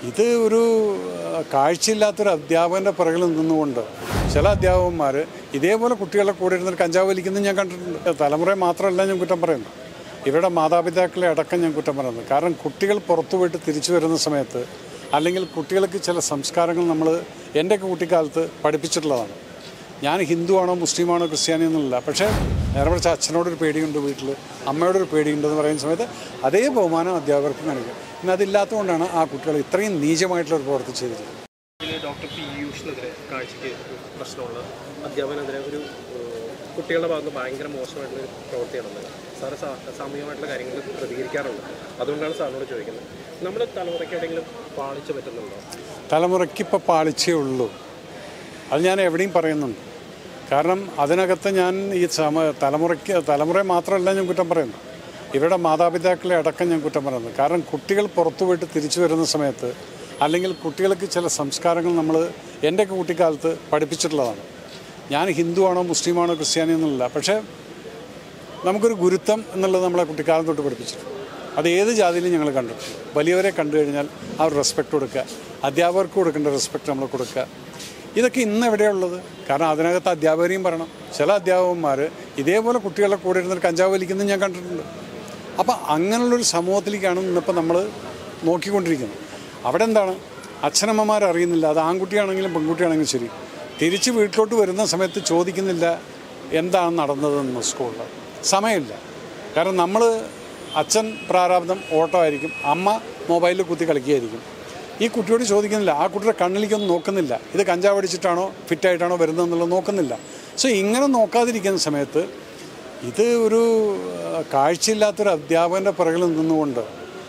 ഇത് ഒരു കാഴ്ചയില്ലാത്തൊരു അധ്യാപകൻ്റെ പിറകിൽ നിന്നുകൊണ്ട് ചില അധ്യാപകന്മാർ ഇതേപോലെ കുട്ടികളെ കൂടെ ഇരുന്നിട്ട് കഞ്ചാവ് വലിക്കുന്നത് ഞാൻ കണ്ടിട്ടുണ്ട്. തലമുറയെ മാത്രമല്ല ഞാൻ കുറ്റം പറയുന്നു, ഇവരുടെ മാതാപിതാക്കളെ അടക്കം ഞാൻ കുറ്റം പറയുന്നത്. കാരണം കുട്ടികൾ പുറത്തു പോയിട്ട് തിരിച്ചു വരുന്ന സമയത്ത് അല്ലെങ്കിൽ കുട്ടികൾക്ക് ചില സംസ്കാരങ്ങൾ നമ്മൾ എൻ്റെയൊക്കെ കുട്ടിക്കാലത്ത് പഠിപ്പിച്ചിട്ടുള്ളതാണ്. ഞാൻ ഹിന്ദുവാണോ മുസ്ലിമാണോ ക്രിസ്ത്യാനി എന്നല്ല, പക്ഷേ നേരെ മറിച്ച് അച്ഛനോടൊരു പേടിയുണ്ട്, വീട്ടിൽ അമ്മയോടൊരു പേടിയുണ്ടെന്ന് പറയുന്ന സമയത്ത് അതേ ബഹുമാനം അധ്യാപകർക്ക് കാണിക്കും. ഇന്ന് അതില്ലാത്തതുകൊണ്ടാണ് ആ കുട്ടികൾ ഇത്രയും നീചമായിട്ടുള്ളൊരു പ്രവൃത്തി ചെയ്തിരിക്കുന്നത്. ഡോക്ടർ പീയൂഷിനെതിരെ കാഴ്ചയ്ക്ക് പ്രശ്നമുള്ള അധ്യാപകനെതിരെ ഒരു കുട്ടികളുടെ ഭാഗത്ത് ഭയങ്കര മോശമായിട്ടുള്ള പ്രവൃത്തിയാണെന്ന് സാറ് സാമൂഹികമായിട്ടുള്ള കാര്യങ്ങൾ പ്രതികരിക്കാറുണ്ട്. അതുകൊണ്ടാണ് സാറിനോട് ചോദിക്കുന്നത്, നമ്മുടെ തലമുറയ്ക്ക് എവിടെയെങ്കിലും പാളിച്ച പറ്റുന്നുണ്ടോ? തലമുറയ്ക്ക് ഇപ്പോൾ പാളിച്ചേ ഉള്ളൂ, അത് ഞാൻ എവിടെയും പറയുന്നുണ്ട്. കാരണം അതിനകത്ത് ഞാൻ ഈ തലമുറയെ മാത്രമല്ല ഞാൻ കുറ്റം പറയുന്നു, ഇവരുടെ മാതാപിതാക്കളെ അടക്കം ഞാൻ കുറ്റം പറയുന്നത്. കാരണം കുട്ടികൾ പുറത്തു പോയിട്ട് തിരിച്ചു വരുന്ന സമയത്ത് അല്ലെങ്കിൽ കുട്ടികൾക്ക് ചില സംസ്കാരങ്ങൾ നമ്മൾ എൻ്റെയൊക്കെ കുട്ടിക്കാലത്ത് പഠിപ്പിച്ചിട്ടുള്ളതാണ്. ഞാൻ ഹിന്ദുവാണോ മുസ്ലിമാണോ ക്രിസ്ത്യാനി എന്നല്ല, പക്ഷേ നമുക്കൊരു ഗുരുത്വം എന്നുള്ളത് നമ്മളെ കുട്ടിക്കാലം തൊട്ട് പഠിപ്പിച്ചിട്ടുണ്ട്. അത് ഏത് ജാതിയിലും ഞങ്ങൾ കണ്ടിട്ടുണ്ട്. വലിയവരെ കണ്ടു കഴിഞ്ഞാൽ ആ ഒരു റെസ്പെക്റ്റ് കൊടുക്കുക, അധ്യാപകർക്ക് കൊടുക്കേണ്ട റെസ്പെക്റ്റ് നമ്മൾ കൊടുക്കുക. ഇതൊക്കെ ഇന്ന് എവിടെയുള്ളത്? കാരണം അതിനകത്ത് അധ്യാപകരെയും പറയണം. ചില അധ്യാപകന്മാർ ഇതേപോലെ കുട്ടികളെ കൂടെ ഇരുന്നിട്ട് കഞ്ചാവ് വലിക്കുന്നത് ഞാൻ കണ്ടിട്ടുണ്ട്. അപ്പം അങ്ങനെയുള്ളൊരു സമൂഹത്തിലേക്കാണ് ഇന്നിപ്പോൾ നമ്മൾ നോക്കിക്കൊണ്ടിരിക്കുന്നത്. അവിടെ എന്താണ്, അച്ഛനമ്മമാർ അറിയുന്നില്ല, അത് ആൺകുട്ടിയാണെങ്കിലും പെൺകുട്ടിയാണെങ്കിലും ശരി, തിരിച്ച് വീട്ടിലോട്ട് വരുന്ന സമയത്ത് ചോദിക്കുന്നില്ല എന്താണ് നടന്നതെന്ന്. സ്കൂളിൽ സമയമില്ല. കാരണം നമ്മൾ അച്ഛൻ പ്രാരാബ്ദം ഓട്ടോ ആയിരിക്കും, അമ്മ മൊബൈലിൽ കുത്തി കളിക്കുകയായിരിക്കും. ഈ കുട്ടിയോട് ചോദിക്കുന്നില്ല, ആ കുട്ടിയുടെ കണ്ണിലേക്കൊന്നും നോക്കുന്നില്ല, ഇത് കഞ്ചാവ് അടിച്ചിട്ടാണോ ഫിറ്റായിട്ടാണോ വരുന്നതെന്നുള്ളത് നോക്കുന്നില്ല. സോ ഇങ്ങനെ നോക്കാതിരിക്കുന്ന സമയത്ത് ഇത് ഒരു കാഴ്ചയില്ലാത്തൊരു അധ്യാപകൻ്റെ പിറകിൽ നിന്നുകൊണ്ട്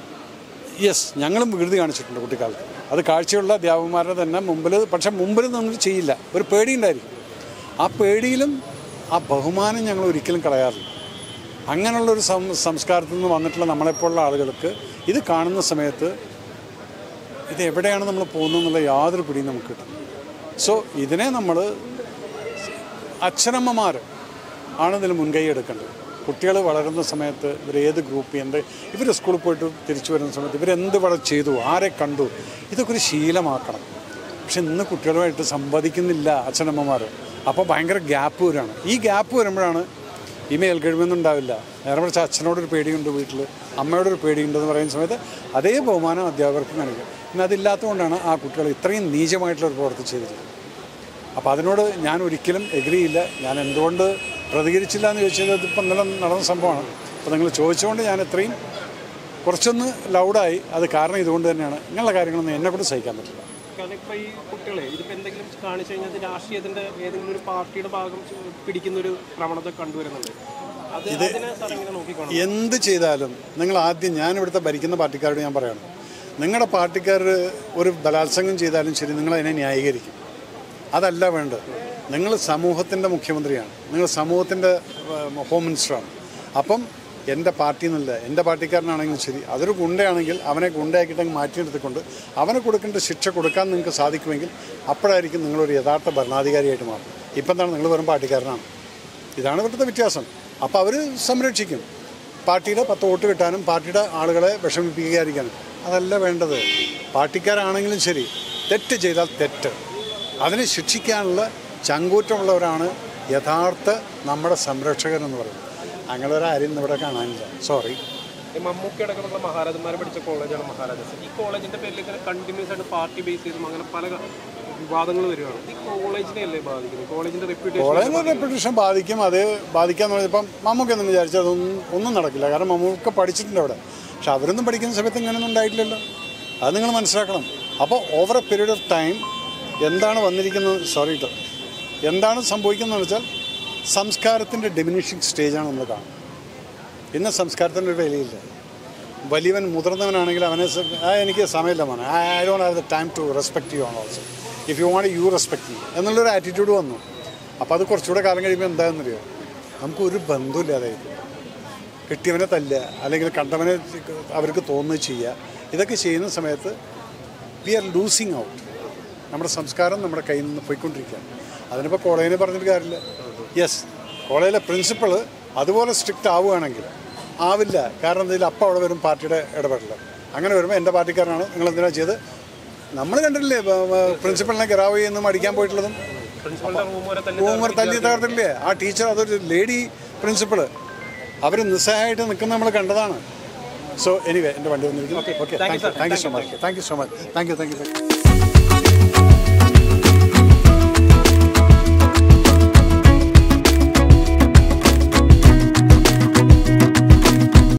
ഞങ്ങളും വികൃതി കാണിച്ചിട്ടുണ്ട് കുട്ടിക്കാലത്ത്. അത് കാഴ്ചയുള്ള അധ്യാപകന്മാരുടെ തന്നെ മുമ്പിൽ, പക്ഷേ മുമ്പിൽ നിന്നിട്ട് ചെയ്യില്ല, ഒരു പേടിയുണ്ടായിരിക്കും. ആ പേടിയിലും ആ ബഹുമാനം ഞങ്ങൾ ഒരിക്കലും കളയാറില്ല. അങ്ങനെയുള്ളൊരു സംസ്കാരത്തിൽ നിന്ന് വന്നിട്ടുള്ള നമ്മളെപ്പോലുള്ള ആളുകൾക്ക് ഇത് കാണുന്ന സമയത്ത് ഇത് എവിടെയാണ് നമ്മൾ പോകുന്നതെന്നുള്ള യാതൊരു പിടിയും നമുക്ക് കിട്ടും. സോ ഇതിനെ നമ്മൾ അച്ഛനമ്മമാർ ആണ് ഇതിൽ മുൻകൈ എടുക്കേണ്ടത്. കുട്ടികൾ വളരുന്ന സമയത്ത് ഇവരേത് ഗ്രൂപ്പ് എന്ത്, ഇവർ സ്കൂളിൽ പോയിട്ട് തിരിച്ചു വരുന്ന സമയത്ത് ഇവരെന്ത് ഇവിടെ ചെയ്തു, ആരെ കണ്ടു, ഇതൊക്കെ ഒരു ശീലമാക്കണം. പക്ഷെ ഇന്ന് കുട്ടികളുമായിട്ട് സംവദിക്കുന്നില്ല അച്ഛനമ്മമാർ. അപ്പോൾ ഭയങ്കര ഗ്യാപ്പ് വരികയാണ്. ഈ ഗ്യാപ്പ് വരുമ്പോഴാണ് ഈ മേൽക്കഴിവൊന്നും ഉണ്ടാവില്ല. നേരെ മറിച്ച് അച്ഛനോടൊരു പേടിയുണ്ട്, വീട്ടിൽ അമ്മയോടൊരു പേടിയുണ്ടെന്ന് പറയുന്ന സമയത്ത് അതേ ബഹുമാനം അധ്യാപകർക്ക് കാണിക്കും. ഇന്ന് അതില്ലാത്തതുകൊണ്ടാണ് ആ കുട്ടികൾ ഇത്രയും നീചമായിട്ടുള്ളൊരു പ്രവൃത്തി ചെയ്തിരിക്കുന്നത്. അപ്പോൾ അതിനോട് ഞാൻ ഒരിക്കലും എഗ്രിയില്ല. ഞാൻ എന്തുകൊണ്ട് പ്രതികരിച്ചില്ല എന്ന് ചോദിച്ചാൽ ഇതിപ്പം ഇന്നലെ നടന്ന സംഭവമാണ്. അപ്പോൾ നിങ്ങൾ ചോദിച്ചുകൊണ്ട് ഞാൻ ഇത്രയും കുറച്ചൊന്ന് ലൗഡായി. അത് കാരണം ഇതുകൊണ്ട് തന്നെയാണ്. ഇങ്ങനെയുള്ള കാര്യങ്ങളൊന്നും എന്നെക്കൊണ്ട് സഹിക്കാൻ പറ്റില്ല. കാരണം ഇപ്പോൾ ഈ കുട്ടികളെ ഇതിപ്പോൾ എന്തെങ്കിലും കാണിച്ചു കഴിഞ്ഞാൽ രാഷ്ട്രീയത്തിൻ്റെ ഏതെങ്കിലും ഒരു പാർട്ടിയുടെ ഭാഗം പിടിക്കുന്നൊരു പ്രവണത കണ്ടുവരുന്നുണ്ട്. ഇത് എന്ത് ചെയ്താലും നിങ്ങൾ ആദ്യം, ഞാൻ ഇവിടുത്തെ ഭരിക്കുന്ന പാർട്ടിക്കാരോട് ഞാൻ പറയണം, നിങ്ങളുടെ പാർട്ടിക്കാർ ഒരു ബലാത്സംഗം ചെയ്താലും ശരി നിങ്ങളതിനെ ന്യായീകരിക്കും. അതല്ല വേണ്ടത്. നിങ്ങൾ സമൂഹത്തിൻ്റെ മുഖ്യമന്ത്രിയാണ്, നിങ്ങൾ സമൂഹത്തിൻ്റെ ഹോം മിനിസ്റ്ററാണ്. അപ്പം എൻ്റെ പാർട്ടി എന്നല്ല, എൻ്റെ പാർട്ടിക്കാരനാണെങ്കിലും ശരി, അതൊരു ഗുണ്ടയാണെങ്കിൽ അവനെ ഗുണ്ടയാക്കിയിട്ടങ്ങ് മാറ്റിയെടുത്തുകൊണ്ട് അവനെ കൊടുക്കേണ്ട ശിക്ഷ കൊടുക്കാൻ നിങ്ങൾക്ക് സാധിക്കുമെങ്കിൽ അപ്പോഴായിരിക്കും നിങ്ങളൊരു യഥാർത്ഥ ഭരണാധികാരിയായിട്ട് മാറും. ഇപ്പം എന്താണ്, നിങ്ങൾ വെറും പാർട്ടിക്കാരനാണ്. ഇതാണ് ഇവിടുത്തെ വ്യത്യാസം. അപ്പോൾ അവർ സംരക്ഷിക്കും, പാർട്ടിയുടെ 10 വോട്ട് കിട്ടാനും പാർട്ടിയുടെ ആളുകളെ വിഷമിപ്പിക്കാതിരിക്കാനും. അതല്ല വേണ്ടത്. പാർട്ടിക്കാരാണെങ്കിലും ശരി, തെറ്റ് ചെയ്താൽ തെറ്റ്, അതിനെ ശിക്ഷിക്കാനുള്ള ചങ്കൂറ്റമുള്ളവരാണ് യഥാർത്ഥ നമ്മുടെ സംരക്ഷകരെന്ന് പറയുന്നത്. അങ്ങനെ ഒരാരും ഇവിടെ കാണാനില്ല. സോറി. മമ്മൂക്കി അടക്കമുള്ള മഹാരാജന്മാരെ പഠിച്ച കോളേജാണ് മഹാരാജാസ്. ഈ കോളേജിൻ്റെ പേരിൽ ഇങ്ങനെ കണ്ടിന്യൂസ് ആയിട്ട് പാർട്ടി ബേസ് ചെയ്തും അങ്ങനെ പല വിവാദങ്ങൾ വരികയാണ്. ഈ കോളേജിനെയല്ലേ ബാധിക്കുന്നത്? കോളേജിൻ്റെ റെപ്യൂട്ടേഷൻ ബാധിക്കും. അത് ബാധിക്കാന്ന് പറഞ്ഞപ്പം മമ്മൂക്കി ഒന്നും വിചാരിച്ചാൽ ഒന്നും നടക്കില്ല. കാരണം മമ്മൂക്ക പഠിച്ചിട്ടുണ്ട് അവിടെ. പക്ഷെ അവരൊന്നും പഠിക്കുന്ന സമയത്ത് ഇങ്ങനെയൊന്നും ഉണ്ടായിട്ടില്ലല്ലോ. അത് നിങ്ങൾ മനസ്സിലാക്കണം. അപ്പോൾ over a period of time എന്താണ് വന്നിരിക്കുന്നത്, എന്താണ് സംഭവിക്കുന്നതെന്ന് വെച്ചാൽ സംസ്കാരത്തിൻ്റെ ഡിമിനിഷിങ് സ്റ്റേജാണ് നമ്മൾ കാണുന്നത്. ഇന്ന് സംസ്കാരത്തിൻ്റെ ഒരു വിലയില്ല. വലിയവൻ മുതിർന്നവനാണെങ്കിൽ അവനെ എനിക്ക് സമയമില്ല മോനെ, I don't have the time to respect you on also, if you want you respect me എന്നുള്ളൊരു ആറ്റിറ്റ്യൂഡ് വന്നു. അപ്പോൾ അത് കുറച്ചുകൂടെ കാലം കഴിയുമ്പോൾ എന്താണെന്നറിയോ, നമുക്കൊരു ബന്ധമില്ലാതായിരിക്കും. കിട്ടിയവനെ തല്ലുക, അല്ലെങ്കിൽ കണ്ടവനെ അവർക്ക് തോന്നുന്നത് ചെയ്യുക, ഇതൊക്കെ ചെയ്യുന്ന സമയത്ത് വി ആർ ലൂസിങ് ഔട്ട്. നമ്മുടെ സംസ്കാരം നമ്മുടെ കയ്യിൽ നിന്ന് പോയിക്കൊണ്ടിരിക്കുകയാണ്. അതിനിപ്പോൾ കോളേജിനെ പറഞ്ഞിട്ട് കാര്യമില്ല. യെസ്, കോളേജിലെ പ്രിൻസിപ്പൾ അതുപോലെ സ്ട്രിക്റ്റ് ആവുകയാണെങ്കിൽ ആവില്ല. കാരണം ഇതിൽ അപ്പം അവിടെ വരും പാർട്ടിയുടെ ഇടപെടൽ. അങ്ങനെ വരുമ്പോൾ എൻ്റെ പാർട്ടിക്കാരനാണ്, നിങ്ങളെന്തിനാ ചെയ്ത് നമ്മൾ കണ്ടിട്ടില്ലേ പ്രിൻസിപ്പളിനെ ഗറാവ് ചെയ്യുന്നതും അടിക്കാൻ പോയിട്ടുള്ളതും പ്രിൻസിപ്പളിന്റെ റൂം വരെ തല്ലി തകർത്തില്ലേ ആ ടീച്ചർ, അതൊരു ലേഡി പ്രിൻസിപ്പള്, അവർ നിസ്സഹായിട്ട് നിൽക്കുന്നത് നമ്മൾ കണ്ടതാണ്. സോ എനിവേ എൻ്റെ വണ്ടി വന്നിരിക്കുന്നു. Okay, thank you so much, thank U.